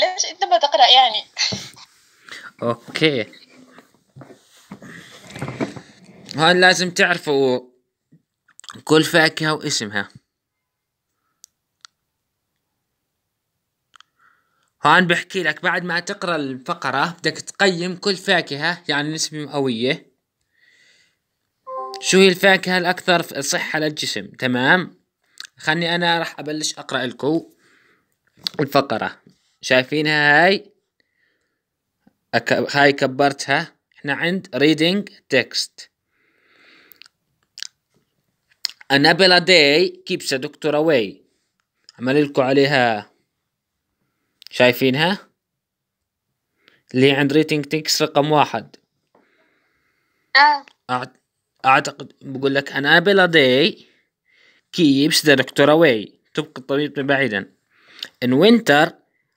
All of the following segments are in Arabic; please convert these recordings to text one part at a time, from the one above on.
ليش أنت ما تقرأ يعني؟ اوكي، هون لازم تعرفوا كل فاكهة واسمها. هون بحكي لك بعد ما تقرأ الفقرة بدك تقيم كل فاكهة، يعني نسبة مئوية، شو هي الفاكهة الأكثر صحة للجسم. تمام، خلني أنا راح أبلش أقرأ لكم الفقرة. شايفينها هاي كبرتها. احنا عند reading text. an apple a day keeps a doctor away. عمل لكم عليها، شايفينها اللي عند reading text رقم 1. أعتقد بقول لك an apple a day keeps the doctor away. تبقى الطبيب بعيدا. in winter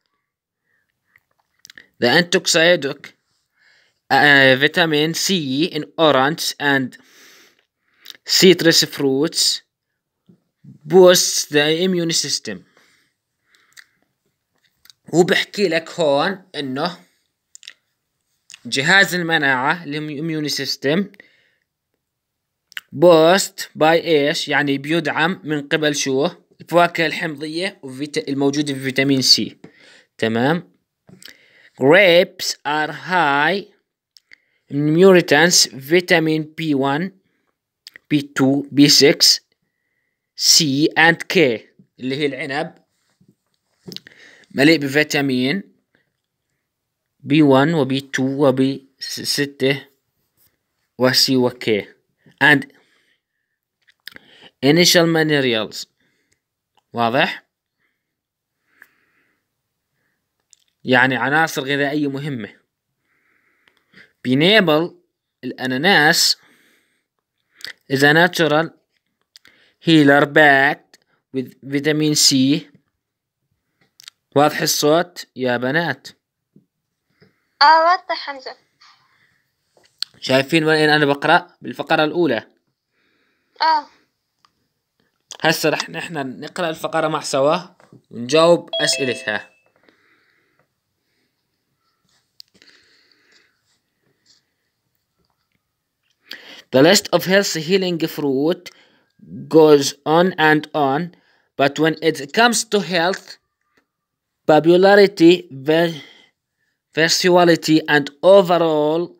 the antioxidant vitamin C in orange and citrus fruits boosts the immune system. وبحكي لك هون انه جهاز المناعة immune system boost by ايش، يعني بيدعم من قبل شو؟ الفواكه الحمضية الموجودة في فيتامين سي. تمام. grapes are high in nutrients vitamin B1 B2 B6 C and K، اللي هي العنب مليء بفيتامين B1 و B2 و B6 و C و K and initial minerals. واضح؟ يعني عناصر غذائية مهمة. بينيبل الأناناس is a natural healer packed with vitamin C. واضح الصوت يا بنات؟ واضح حمزة. شايفين وين أنا بقرأ؟ بالفقرة الأولى. هسه رح نحن نقرأ الفقرة مع سوا ونجاوب أسئلتها. The list of health healing fruit goes on and on, but when it comes to health, popularity, versatility, and overall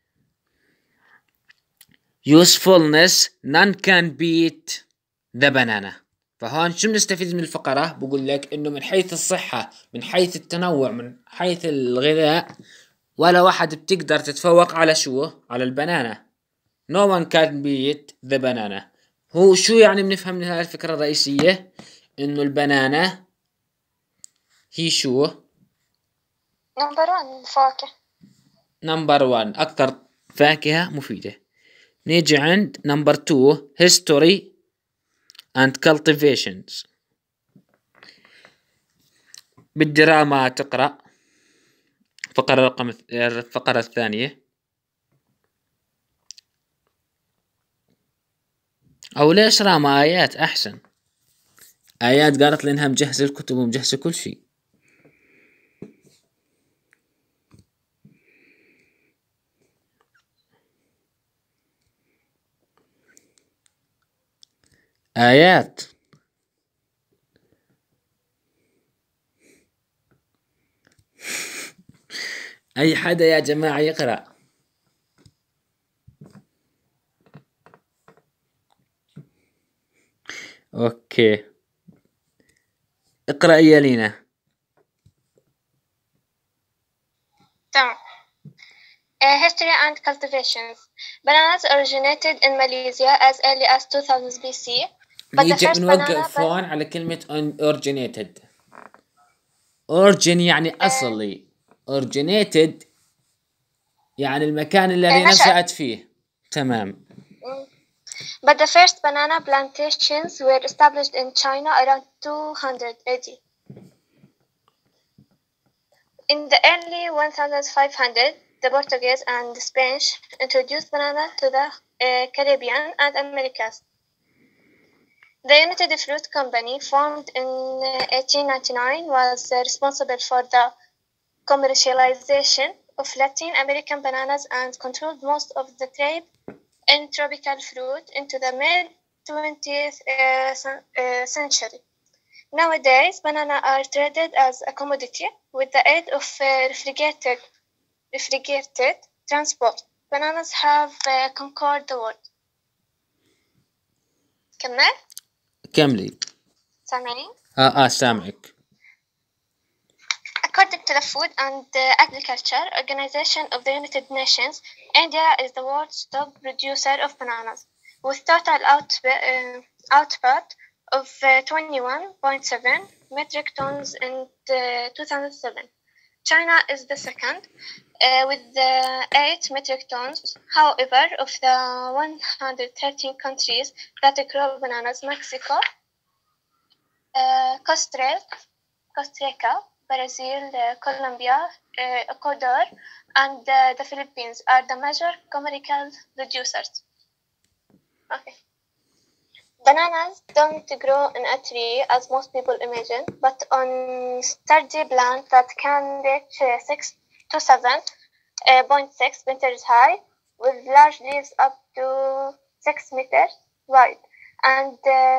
usefulness, none can beat the banana. فهون شو بنستفيد من الفقرة؟ بقول لك إنه من حيث الصحة، من حيث التنوع، من حيث الغذاء، ولا واحد بتقدر تتفوق على شو؟ على البنانة. No one can beat the banana. هو شو يعني بنفهم من هذه الفكرة الرئيسية؟ إنه البنانة هي شو؟ نمبر 1 فاكهة. نمبر 1 أكثر فاكهة مفيدة. نيجي عند نمبر 2 history and cultivations. بالدراما تقرأ الفقرة الثانية، أو ليش راما آيات أحسن. آيات قالت لي إنها مجهزة الكتب ومجهزة كل شيء. آيات أي حدا يا جماعة يقرأ. أوكي، اقرأ يا لينا. تمام. History and cultivations. Bananas originated in Malaysia as early as 2000 BC. نيجي بنوقف هون على كلمة originated. origin يعني أصلي، originated يعني المكان الذي نشأت فيه. تمام. But the first banana plantations were established in China around 200 AD. In the early 1500, the Portuguese and the Spanish introduced banana to the Caribbean and Americas. The United Fruit Company, formed in 1899, was responsible for the commercialization of Latin American bananas and controlled most of the trade in tropical fruit into the mid-20th century. Nowadays, bananas are traded as a commodity with the aid of refrigerated transport. Bananas have conquered the world. كملي. سامعني؟ سامعك. According to the Food and Agriculture Organization of the United Nations, India is the world's top producer of bananas, with total output of 21.7 metric tons in 2007. China is the second, with 8 metric tons. However, of the 113 countries that grow bananas, Mexico, Costa Rica, Brazil, Colombia, Ecuador, and the Philippines are the major commercial producers. Okay. Bananas don't grow in a tree as most people imagine, but on sturdy plants that can reach 6 to 7.6 meters high, with large leaves up to 6 meters wide and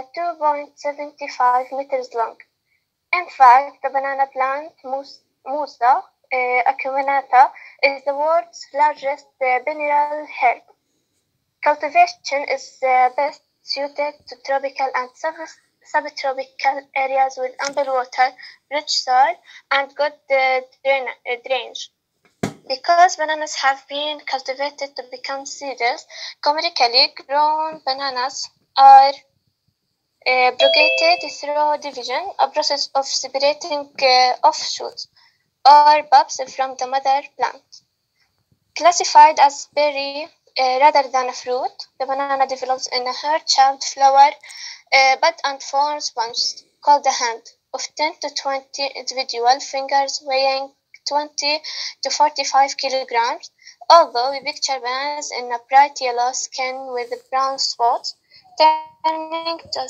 2.75 meters long. In fact, the banana plant Musa acuminata is the world's largest biennial herb. Cultivation is best suited to tropical and subtropical areas with ample water, rich soil, and good drainage. Because bananas have been cultivated to become seedless, commercially grown bananas are propagated through division, a process of separating offshoots or bulbs from the mother plant. Classified as berry rather than a fruit, the banana develops in a heart-shaped flower bud and forms bunches called the hand of 10 to 20 individual fingers weighing 20 to 45 kilograms. Although we picture bananas in a bright yellow skin with brown spots, turning to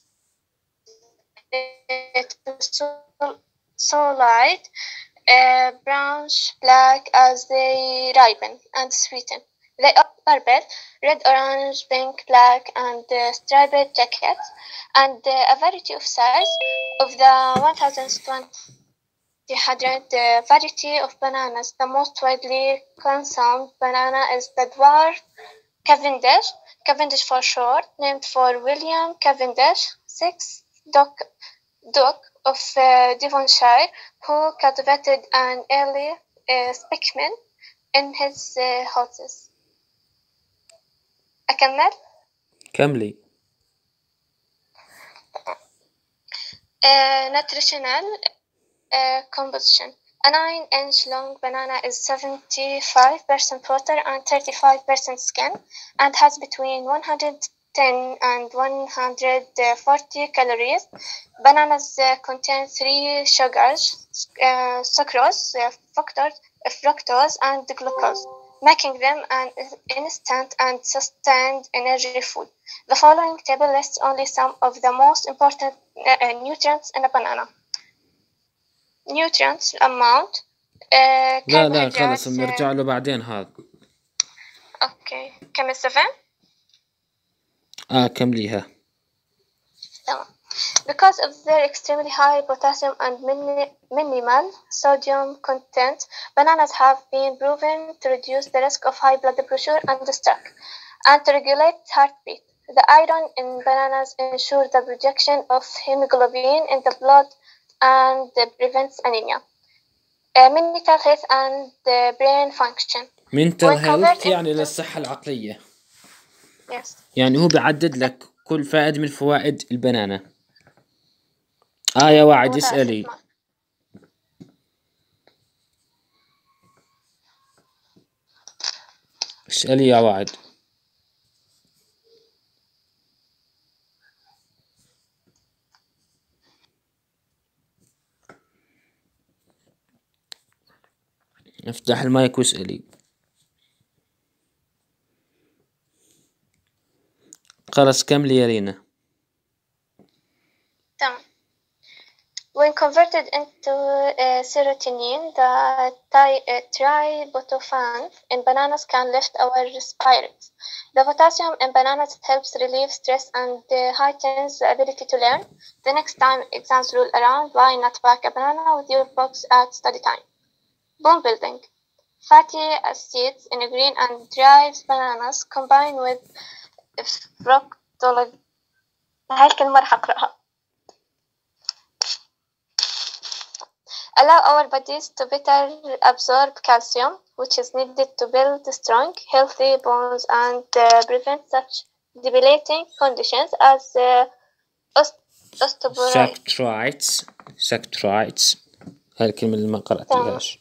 solid brownish black as they ripen and sweeten. They are purple, red, orange, pink, black, and striped jackets, and a variety of size. Of the 1,200 variety of bananas, the most widely consumed banana is the dwarf Cavendish for short, named for William Cavendish, 6th Duke of Devonshire, who cultivated an early specimen in his houses. أكمل؟ كملي. Nutritional composition. A 9-inch long banana is 75% water and 35% skin, and has between 110 and 140 calories. Bananas contain 3 sugars, sucrose, fructose, and glucose, making them an instant and sustained energy food. The following table lists only some of the most important nutrients in a banana. Nutrients amount. لا خلص بنرجع له بعدين هذا. اوكي كمل 7. كمليها. تمام. Because of their extremely high potassium and minimal sodium content, bananas have been proven to reduce the risk of high blood pressure and stroke, and to regulate heartbeat. The iron in bananas ensures the production of hemoglobin in the blood and prevents anemia. Mental health and brain function. mental health يعني للصحة العقلية. Yes. يعني هو بيعدد لك كل فائدة من فوائد البنانة. يا واعد اسألي. اسألي يا واعد. افتح المايك واسألي. خلاص كملي يا رينا. تمام. When converted into serotonin, the tryptophan in bananas can lift our spirits. The potassium in bananas helps relieve stress and heightens the ability to learn. The next time exams roll around, why not pack a banana with your books at study time? Bone building. Fatty acids in green and dried bananas combine with fructose. هاي الكلمة رح أقرأها. Allow our bodies to better absorb calcium, which is needed to build strong, healthy bones and prevent such debilitating conditions as osteoporosis. Saccharides. هاي الكلمة اللي ما قرأتهاش.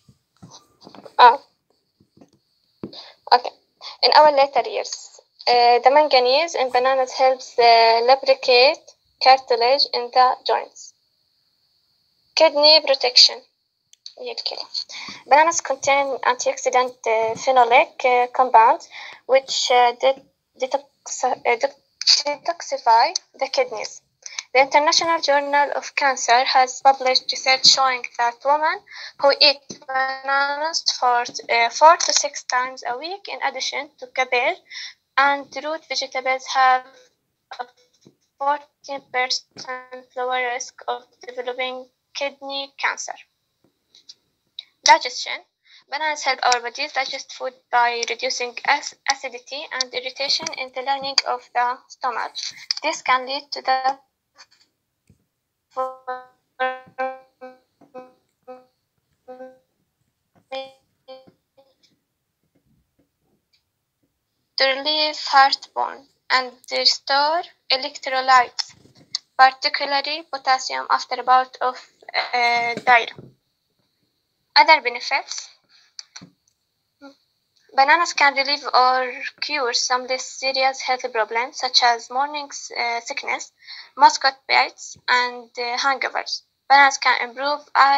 Okay. In our later years, the manganese in bananas helps lubricate cartilage in the joints. Kidney protection. Bananas contain antioxidant phenolic compounds which detoxify the kidneys. The International Journal of Cancer has published research showing that women who eat bananas for 4 to 6 times a week in addition to cabbage and root vegetables have a 14% lower risk of developing kidney cancer. Digestion. Bananas help our bodies digest food by reducing acidity and irritation in the lining of the stomach. This can lead to the to relieve heartburn and restore electrolytes, particularly potassium after a bout of diarrhea. Other benefits. Bananas can relieve or cure some less serious health problems such as morning sickness, mosquito bites, and hangovers. Bananas can improve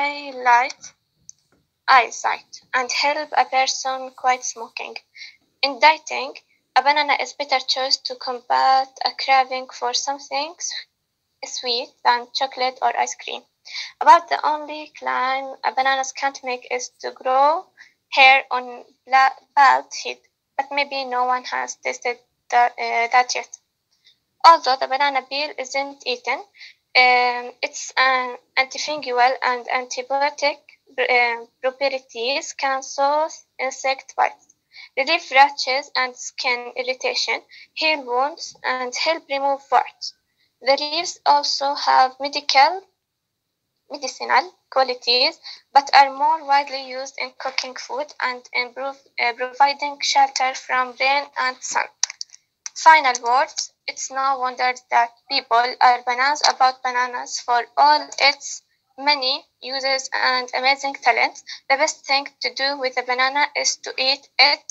eyesight and help a person quit smoking. In dieting, a banana is a better choice to combat a craving for something sweet than chocolate or ice cream. About the only claim a bananas can't make is to grow hair on bald head, but maybe no one has tested that yet. Although the banana peel isn't eaten, its antifungal and antibiotic properties can soothe insect bites, relieve rashes and skin irritation, heal wounds, and help remove warts. The leaves also have medicinal qualities, but are more widely used in cooking food and in providing shelter from rain and sun. Final words. It's no wonder that people are bananas about bananas for all its many uses and amazing talents. The best thing to do with a banana is to eat it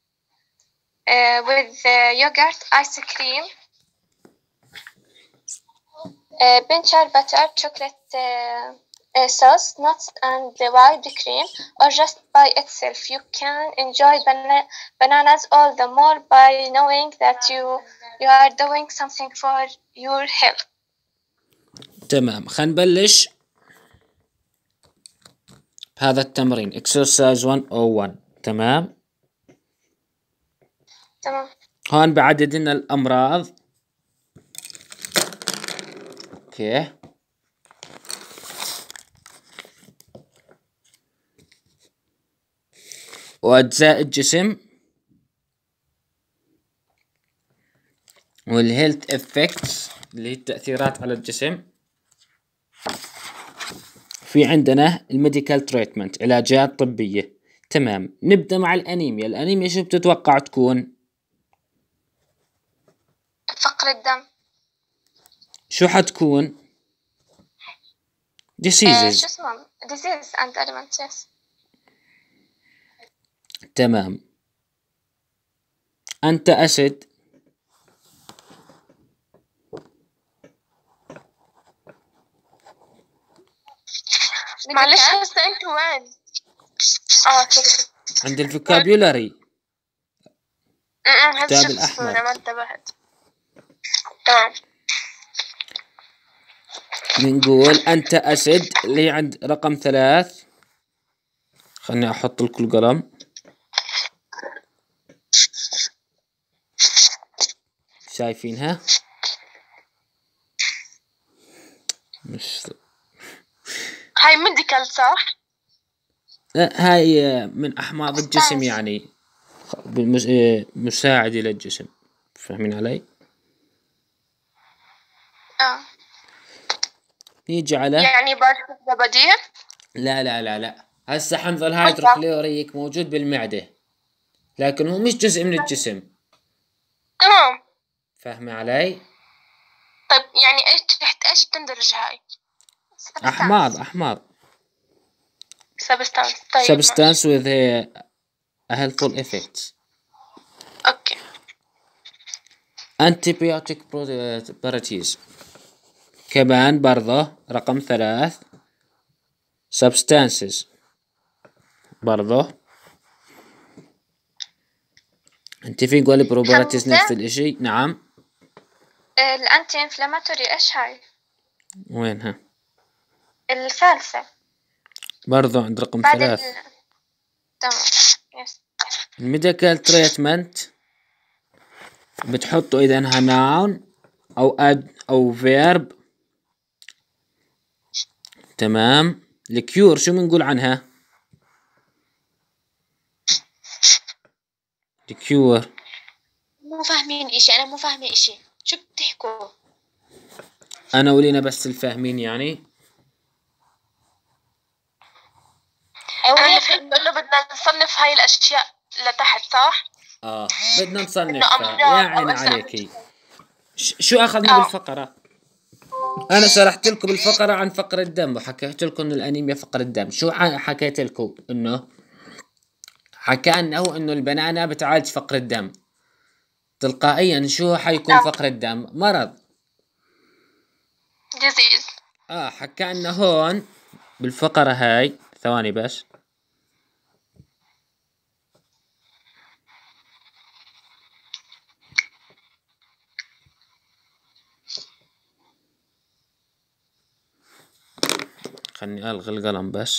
with yogurt, ice cream, pincher butter, chocolate sauce, nuts, and whipped cream, or just by itself. You can enjoy bananas all the more by knowing that you are doing something for your health. تمام، خلينا نبلش بهذا التمرين exercise 101. تمام. هون بعدد لنا الأمراض. اوكي. وأجزاء الجسم والهيلث افكتس اللي هي التأثيرات على الجسم. في عندنا الميديكال تريتمنت، علاجات طبية. تمام. نبدأ مع الأنيميا. الأنيميا شو بتتوقع تكون؟ فقر الدم. شو حتكون؟ diseases. شو اسمه؟ disease and ailments. yes. تمام. أنت أسد. معلش هسه أنت وين؟ كده. عند الفوكابيولاري. الكتاب الأحمر. ما انتبهت. تمام. بنقول أنت أسد اللي عند رقم 3. خلني أحط لكم القلم. شايفينها؟ مش هاي ميديكال صح؟ لا، هاي من أحماض الجسم يعني مساعد للجسم. فاهمين علي؟ نيجي على يعني برشة زبادي. لا لا لا لا، هسه حنظل هيدروكلوريك موجود بالمعدة، لكن هو مش جزء من الجسم. تمام. فاهمة علي؟ طيب يعني ايش تحت ايش تندرج هاي؟ أحماض سبستانس. طيب substance with a helpful effects. اوكي. antibiotic properties كمان برضه رقم 3. substances برضه. انت في قولي properties نفس الاشي. نعم. الانتي انفلاماتوري ايش هاي؟ وينها؟ الثالثة برضو عند رقم بعد 3. تمام. يس. الميديكال تريتمنت بتحطوا اذا انها noun او او verb. تمام. الكيور شو بنقول عنها؟ الكيور مو فاهمين اشي، انا مو فاهمة اشي، شو بتحكوا؟ انا ولينا بس الفاهمين يعني. انا فهمت انه بدنا نصنف هاي الاشياء لتحت صح؟ بدنا نصنفها. يا عين عليكي. شو اخذنا بالفقرة؟ انا شرحت لكم الفقرة عن فقر الدم، وحكيت لكم ان الانيميا فقر الدم. شو حكيت لكم؟ انه انه البنانة بتعالج فقر الدم تلقائيا. شو حيكون فقر الدم؟ مرض ديزيز. حكى انه هون بالفقرة هاي. ثواني بس. خلني الغي القلم بس.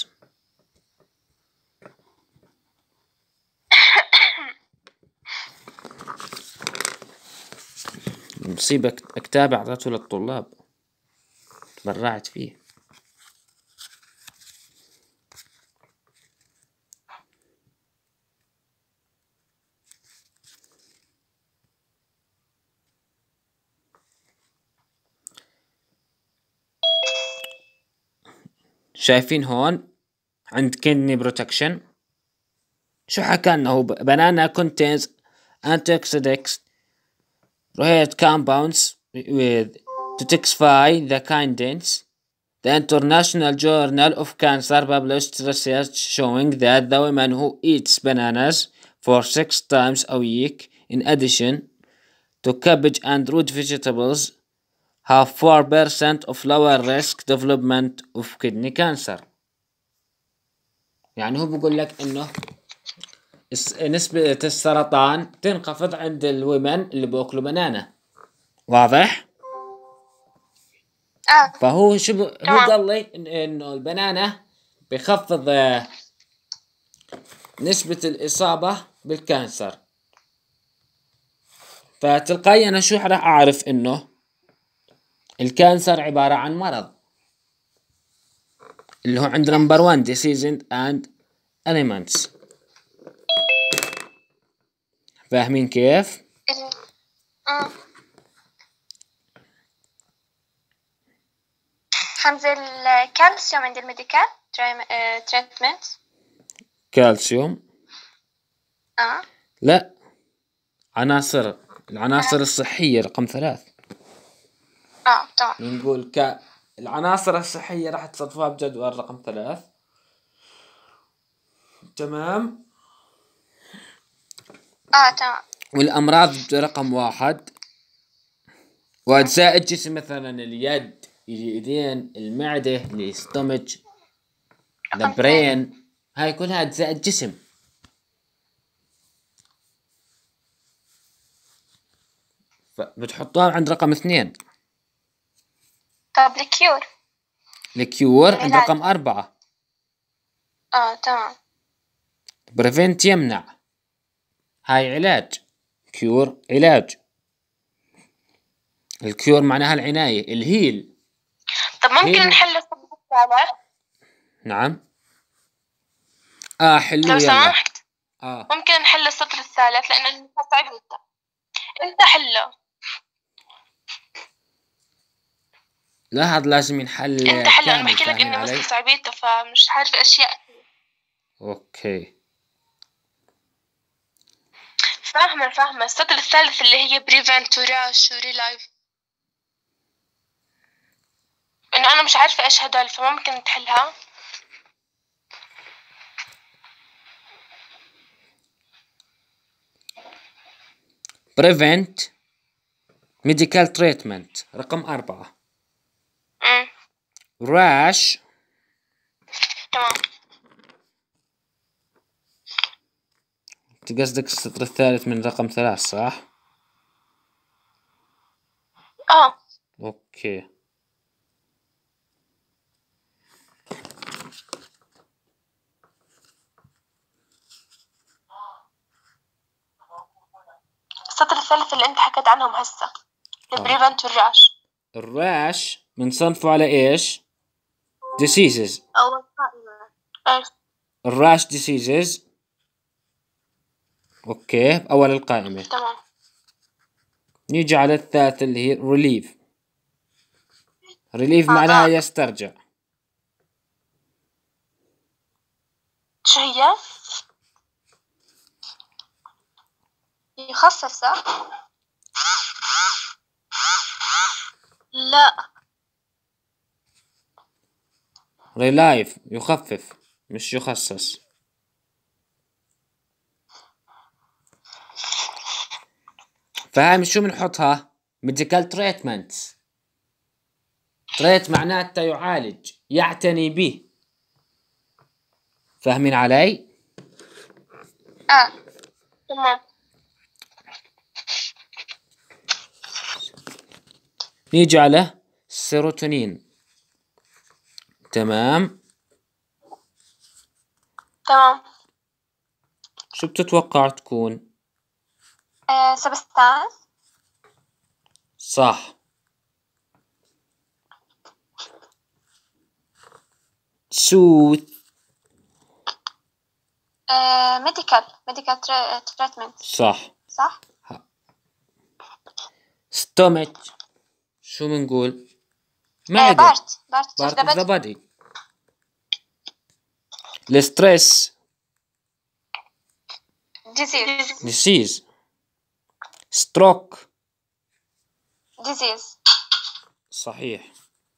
مصيبة كتاب اعطيته للطلاب تبرعت فيه. شايفين هون عند kidney protection شو حكى انه banana contains antioxidants rich compounds with detoxify the kidneys. The International Journal of Cancer published research showing that the women who eat bananas for 6 times a week, in addition to cabbage and root vegetables, have 4% of lower risk development of kidney cancer. يعني هو بيقول لك انه نسبة السرطان تنخفض عند الومن اللي بياكلوا بنانا. واضح؟ فهو هو قال لي انه البنانة بخفض نسبة الإصابة بالكانسر. فتلقائيا أنا شو راح أعرف إنه الكانسر عبارة عن مرض اللي هو عند نمبر 1 disease and elements. فاهمين كيف؟ حمزة الكالسيوم عند الميديكال تريتمنت. كالسيوم لا، العناصر الصحية رقم 3. تمام. نقول العناصر الصحية راح تصادفوها بجدول رقم 3. تمام. تمام. والأمراض رقم 1. وأجزاء الجسم مثلا اليد، اليدين، المعدة، الاستومج، البرين، هاي كلها أجزاء الجسم. بتحطوها عند رقم 2. طب الكيور. الكيور عند رقم 4. تمام. بريفنت يمنع، هاي علاج. كيور علاج. الكيور معناها العناية. الهيل. طب ممكن نحل السطر الثالث؟ نعم. حلو لو يلا. سمحت. ممكن نحل السطر الثالث لأنه صعب جدا. أنت حله. لاحظ لازم ينحل أنت حله. أنا كامل. بحكي لك فاهمين إنه علي؟ بس صعبيته فمش عارفة أشياء. اوكي فاهمة. السطر الثالث اللي هي بريفنت وراش وريلايف، إنه أنا مش عارفة إيش هدول، فممكن تحلها. prevent medical treatment رقم 4. rash. تمام. قصدك السطر الثالث من رقم 3 صح؟ اوكي. السطر الثالث اللي أنت حكيت عنهم هسه، البريفنت والراش. الراش بنصنفه على ايش؟ diseases. أول قائمة. الراش diseases. اوكي بأول القائمة. تمام. نيجي على الثالث اللي هي relief. relief معناها يسترجع. شو هي؟ يخفف صح؟ لا. relief يخفف مش يخصص. فهاي شو بنحطها؟ medical treatment. treat معناته يعالج، يعتني به. فاهمين علي؟ تمام. نيجي على السيروتونين. تمام. شو بتتوقع تكون؟ سبستانس. صح. سوث. ميديكال تريتمنت. صح. صح. ستومك. شو بنقول؟ معدة. بارت of the body. الستريس. disease. stroke. disease. صحيح.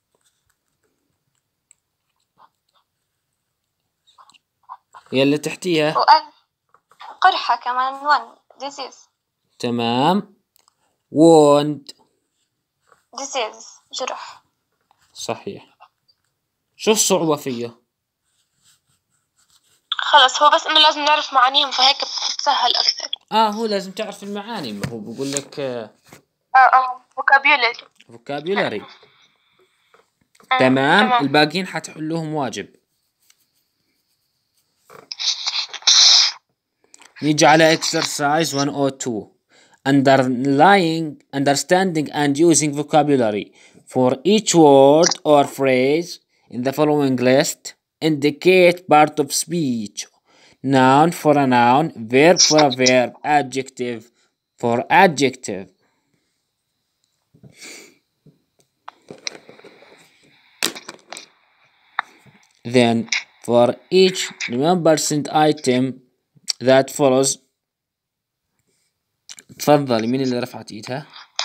يلي تحتيها قرحة كمان. disease. تمام. wound. disease. جرح. صحيح. شو الصعوبة فيه؟ خلص هو بس انه لازم نعرف معانيهم فهيك بتسهل اكثر. هو لازم تعرف المعاني. ما هو بقول لك vocabulary. تمام. الباقيين حتحلوهم واجب. نيجي على exercise 102. understanding and using vocabulary for each word or phrase in the following list. Indicate part of speech. Noun for a noun, verb for a verb, adjective for adjective. Then for each remembered item that follows. تفضلي. مين اللي رفعت ايدها؟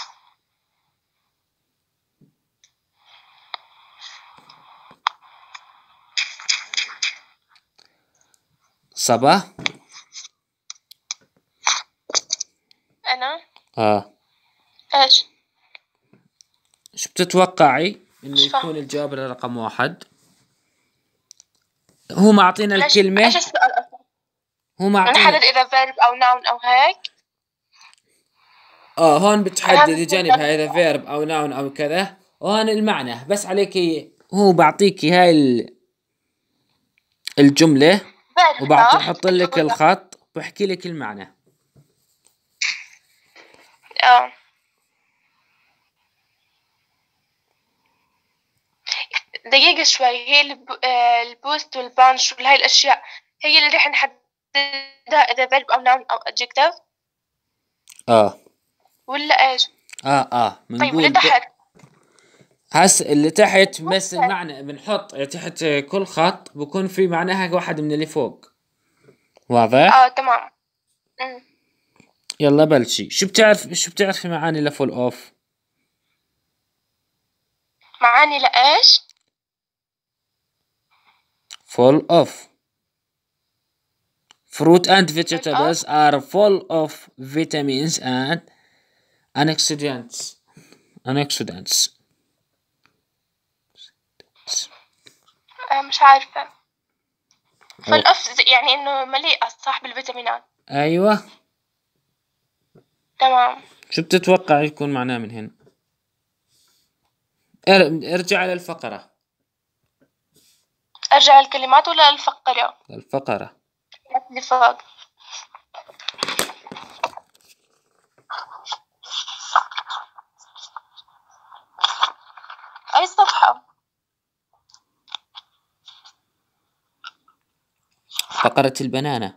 صبا. انا ايش؟ شو بتتوقعي انه يكون الجواب على رقم 1؟ هو معطينا الكلمة. ايش السؤال اصلا؟ هو معطينا نحدد اذا verb او noun او هيك. هون بتحدد جانب اذا verb او noun او كذا. وهون المعنى بس عليكي، هو بعطيكي هاي الجملة وبعطي حط لك الخط بحكي لك المعنى. دقيقة شوي، هي البوست والبانش وهاي الأشياء هي اللي رح نحددها إذا verb أو noun أو adjective ولا إيش؟ طيب اللي تحت هسه اللي تحت بس المعنى بنحط تحت كل خط بكون في معناها واحد من اللي فوق. واضح؟ تمام. يلا بلشي. شو بتعرفي معاني لفول اوف؟ معاني لإيش؟ full of. Fruit and vegetables are full of vitamins and antioxidants. مش عارفة. full of يعني إنه مليئة صح بالفيتامينات. أيوة تمام. شو بتتوقع يكون معناه من هنا؟ ارجع للفقرة. أرجع الكلمات ولا الفقرة؟ الفقرة اللي فوق. أي صفحة؟ فقرة البنانة.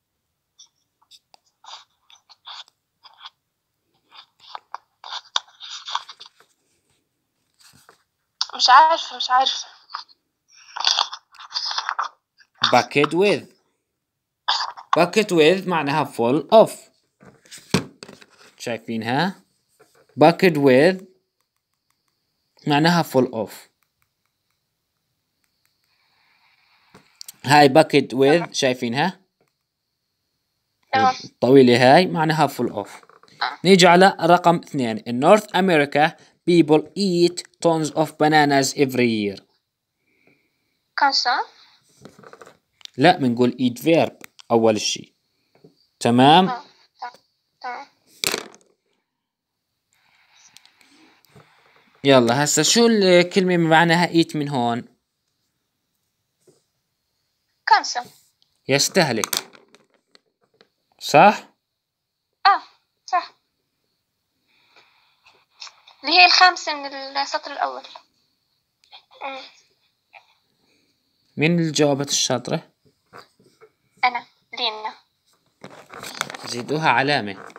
مش عارفة. bucket with معناها full of. شايفينها؟ bucket with معناها full of. هاي bucket with شايفينها؟ الطويلة هاي معناها full of. نيجي على رقم 2. In North America people eat tons of bananas every year. constant. لا بنقول eat verb أول شيء. تمام. يلا هسا شو الكلمة معناها eat من هون؟ constant. يستهلك. صح؟ صح. اللي هي الخامسة من السطر الأول. مين اللي جاوبت الشاطرة؟ أنا لينا. زيدوها علامة.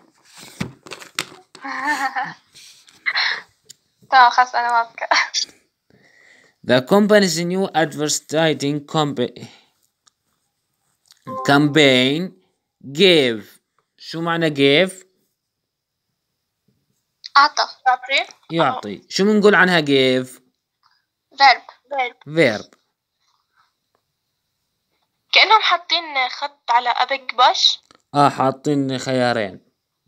تمام خلاص أنا موافقة. The company's new advertising campaign gave. شو معنى gave؟ يعطي. شو بنقول عنها gave؟ verb. كأنهم حاطين خط على أبيك باش. حاطين خيارين.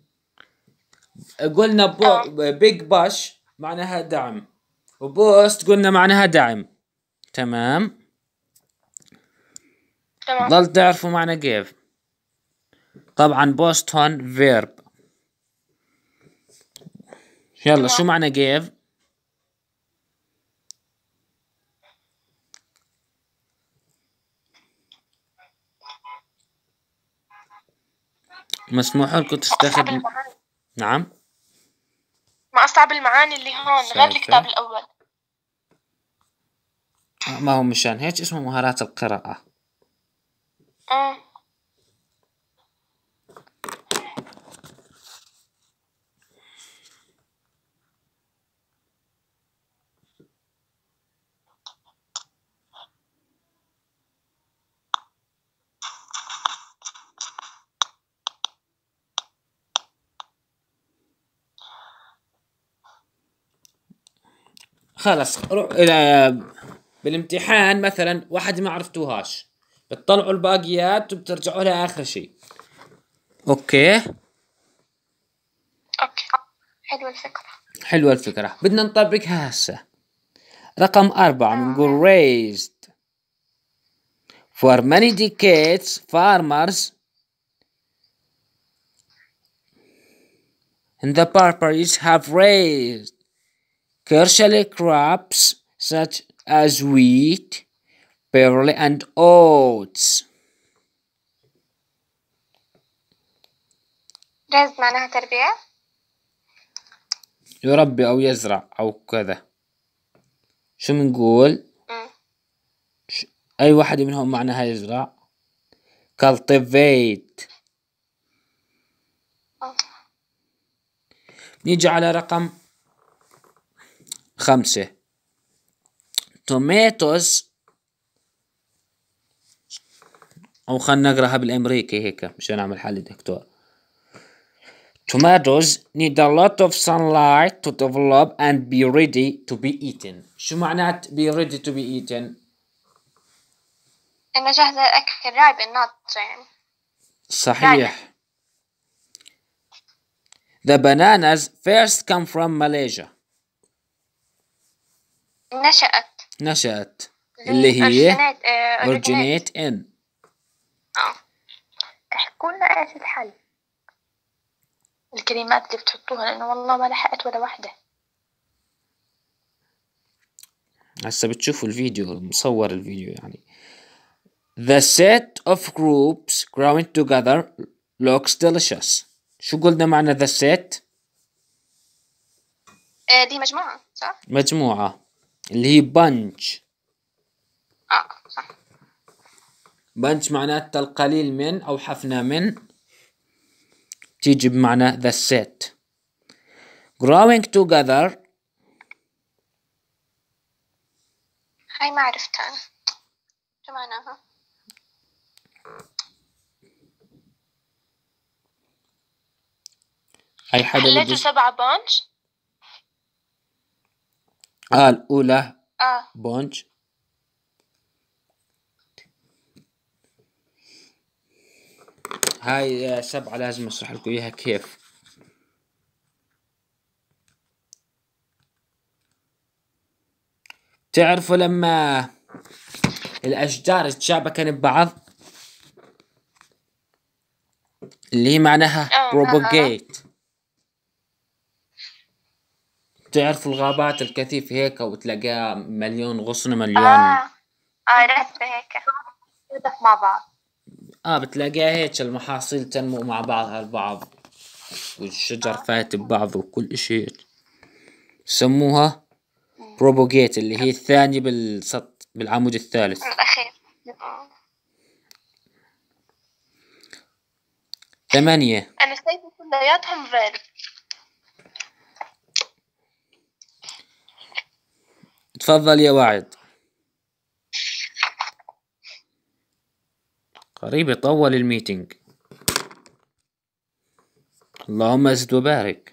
قلنا big bash معناها دعم، وبوست قلنا معناها دعم. تمام. ضل تعرفوا معنى give. طبعا بوست هون verb. يلا شو معنى give؟ مسموح لكم تستخدم. نعم. ما أصعب المعاني اللي هون غير الكتاب الأول. ما هو مشان هيك اسمه مهارات القراءة. خلص روح إلى بالامتحان مثلا واحد ما عرفتوهاش بتطلعوا الباقيات وبترجعوا لها آخر شيء. أوكي. حلوة الفكرة. بدنا نطبقها هسه. رقم 4 بنقول raised. For many decades farmers in the Barbary have raised commercial crops such as wheat, barley and oats. raise معناها تربية. يربي أو يزرع أو كذا. شو بنقول؟ أي واحدة منهم معناها يزرع. cultivate. نيجي على رقم 5. tomatoes، أو خلنا نقراها بالأمريكي هيك مشان نعمل حل دكتور. tomatoes need a lot of sunlight to develop and be ready to be eaten. شو معنات be ready to be eaten؟ إنه جاهزة الأكل، رايبة ناضجة يعني. صحيح. The bananas first come from Malaysia. نشأت اللي هي originate in. احكوا لنا ايش الحل، الكلمات اللي بتحطوها، لأنه والله ما لحقت ولا واحدة. هسه بتشوفوا الفيديو، مصور الفيديو يعني. The set of groups growing together looks delicious. شو قلنا معنى the set؟ دي مجموعة صح؟ مجموعة اللي هي bunch. صح. bunch معناتها القليل من أو حفنة من، تيجي بمعنى the set. growing together هاي ما عرفتها أنا، شو معناها؟ أي حدا حليتوا 7 بانش؟ الأولى بونج. هاي 7 لازم أشرح لكم إياها كيف. تعرفوا لما الأشجار تشابكن ببعض اللي هي معناها propagate. تعرفوا الغابات الكثيفة هيك وتلاقيها مليون غصن، مليون عرفت هيك مع بعض. بتلاقيها هيك المحاصيل تنمو مع بعضها البعض، والشجر فات ببعض وكل اشي هيك. سموها propagate اللي هي الثانية بالعمود الثالث الأخير. 8. أنا شايفة كلياتهم فيرب. تفضل يا واعد. قريب يطول الميتنج. اللهم زد وبارك.